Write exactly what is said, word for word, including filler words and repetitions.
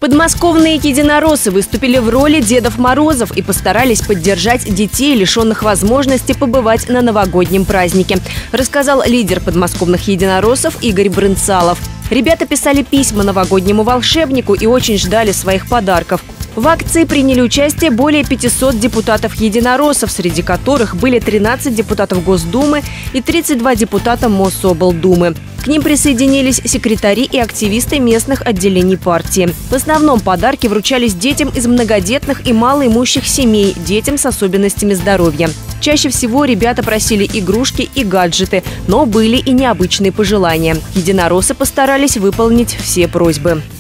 Подмосковные единороссы выступили в роли Дедов Морозов и постарались поддержать детей, лишенных возможности побывать на новогоднем празднике, рассказал лидер подмосковных единороссов Игорь Брынцалов. Ребята писали письма новогоднему волшебнику и очень ждали своих подарков. В акции приняли участие более пятисот депутатов-единороссов, среди которых были тринадцать депутатов Госдумы и тридцать два депутата Моссоблдумы. К ним присоединились секретари и активисты местных отделений партии. В основном подарки вручались детям из многодетных и малоимущих семей, детям с особенностями здоровья. Чаще всего ребята просили игрушки и гаджеты, но были и необычные пожелания. Единороссы постарались выполнить все просьбы.